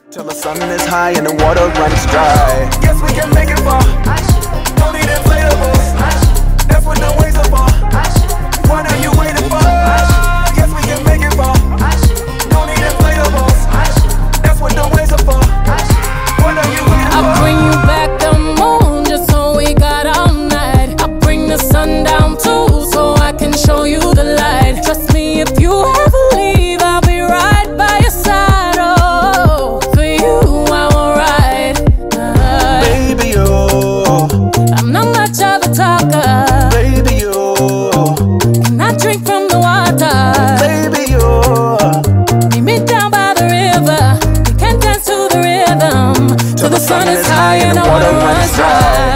Till the sun is high and the water runs dry. Yes, we can make it far. Don't need inflatables. That's what the waves are for. What are you waiting for? Yes, we can make it far. Don't need inflatables. That's what the waves are for. What are you waiting for? I'll bring you back the moon just so we got all night. I'll bring the sun down too so I can show you the light. Trust me, if you ever leave, I'll be right by your side. Oh, for you I will ride. Baby, oh, I'm not much of a talker. baby, oh, Can I drink from the water? baby, oh. Meet me down by the river. We can dance to the rhythm till the sun is high and the water runs dry.